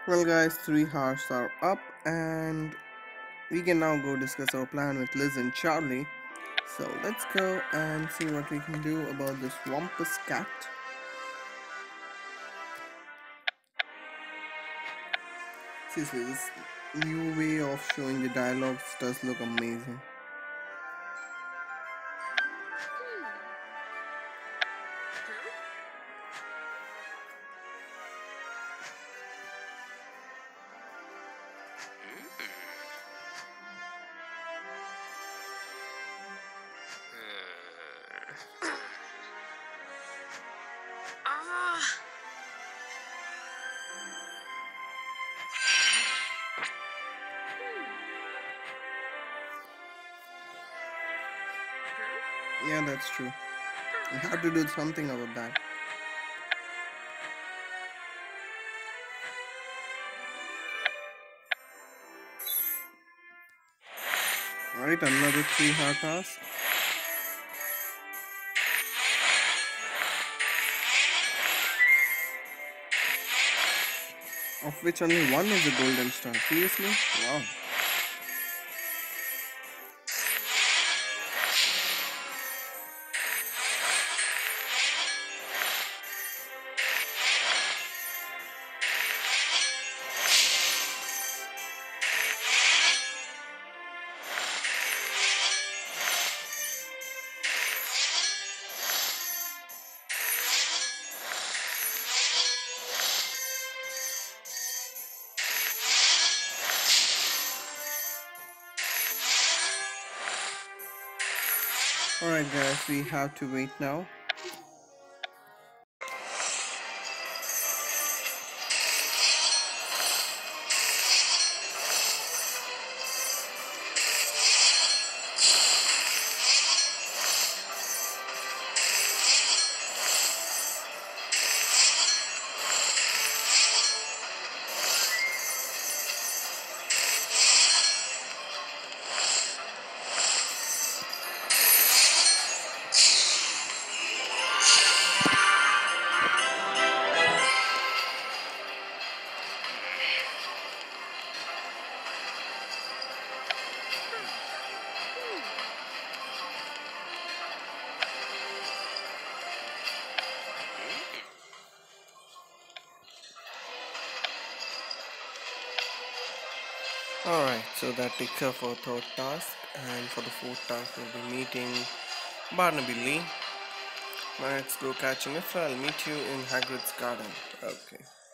Well, guys, 3 hours are up, and we can now go discuss our plan with Liz and Charlie. So let's go and see what we can do about this Wampus cat. Seriously, this new way of showing the dialogues does look amazing. Yeah, that's true. We have to do something about that. Right, another 3 hour task. Of which only one is a golden star. Seriously? Wow. Alright, guys, we have to wait now. Alright, so that takes up our third task, and for the fourth task, we'll be meeting Barnaby Lee. Let's go catching if I'll meet you in Hagrid's garden. Okay.